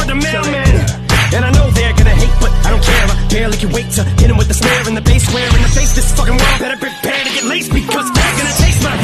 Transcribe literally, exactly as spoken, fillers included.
the mailman. And I know they're gonna hate, but I don't care. I barely can wait to hit him with the snare and the bass square in the face. This fucking world better prepare to get laced, because they're gonna taste my